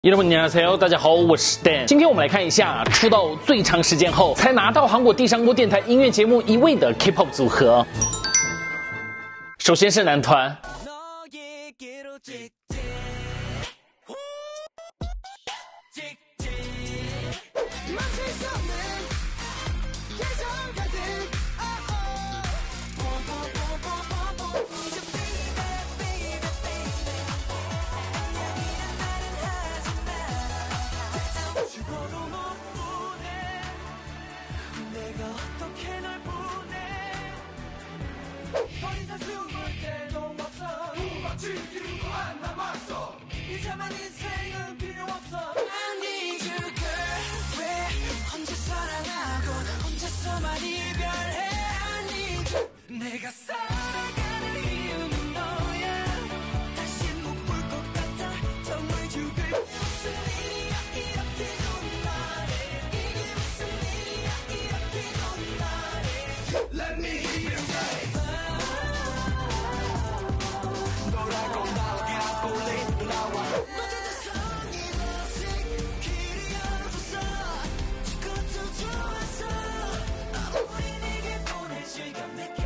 여러분 안녕하세요，大家好，我是 Dan。今天我们来看一下出道最长时间后才拿到韩国第3波电台音乐节目1位的 K-pop 组合。首先是男团。 내가 살아가는 이유는 너야. 다시 못 볼 것 같아. 정말 죽을. 무슨 일이야 이렇게 좋은 날에. 이게 무슨 일이야 이렇게 좋은 날에. Let me hear you say. 너라고 나가 볼래 나와. 너의 성이 길이 없어. 그것도 좋았어. 우리 내게 보낼 시간 내게.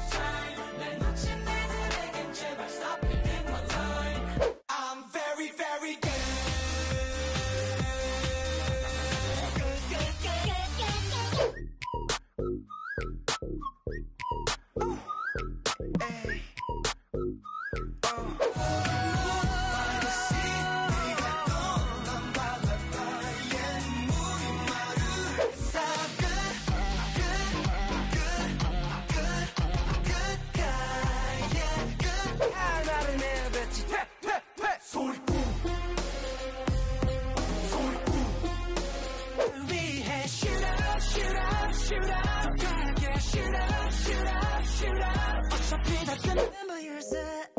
어차피 다 끝. Remember yourself.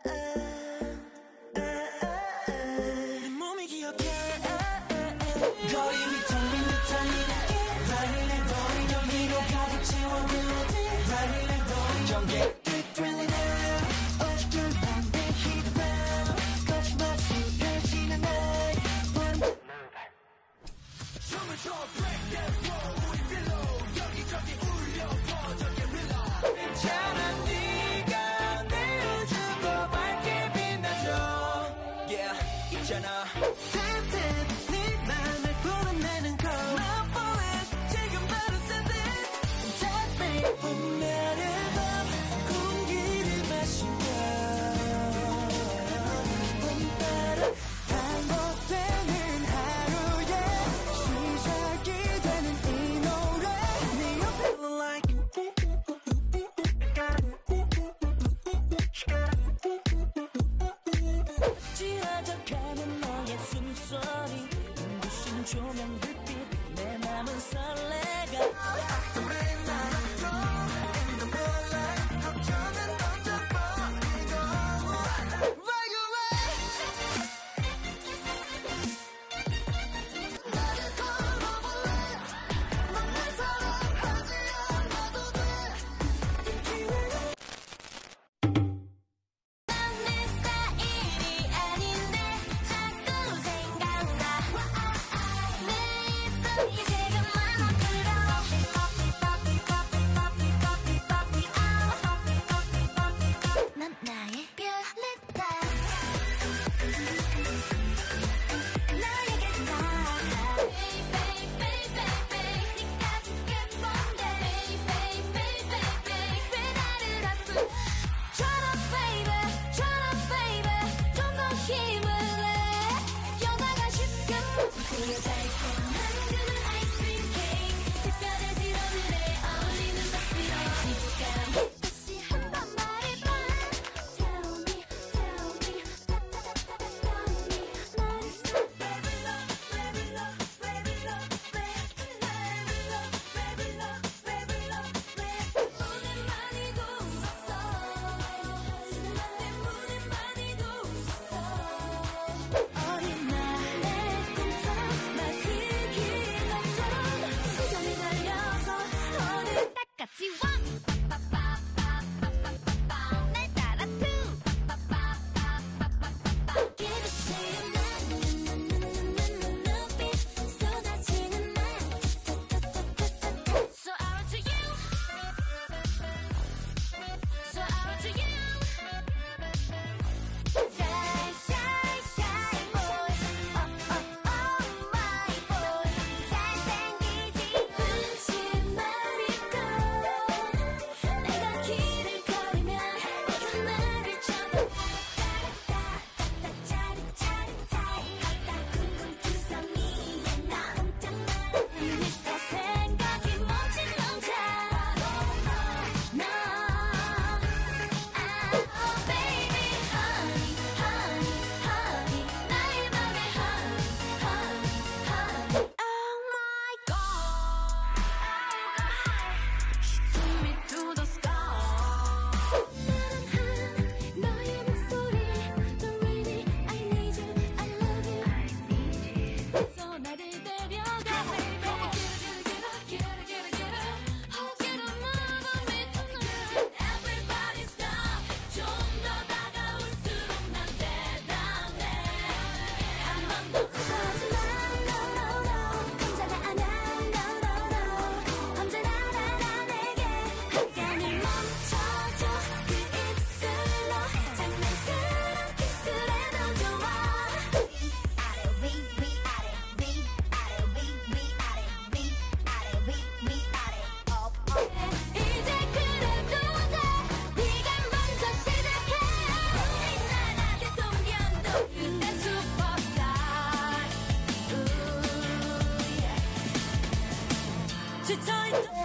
내 몸이 기억해. 거리 위 텅빈 듯한 이 달릴래 더 여기로 가득 채워 멜로디 달릴래 더 전개 Really now 어쩔 반대 히트밤 거침없이 펼치는 night 춤을 춰 break that wall 우리 below 여기저기 울려 퍼져 get real 괜찮아 네가 내어주고 밝게 빛나줘 yeah 있잖아 Tap tap 네 맘을 풀어내는 걸 Not for it 지금 바로 send it Touch me 봄날의 밤 공기를 마시며 봄바람 반복되는 하루에 시작이 되는 이 노래 네 옆에 like 지어져가는 너의 숨소리 눈부신 조명 불빛 내 맘은 설레가 지쳐있던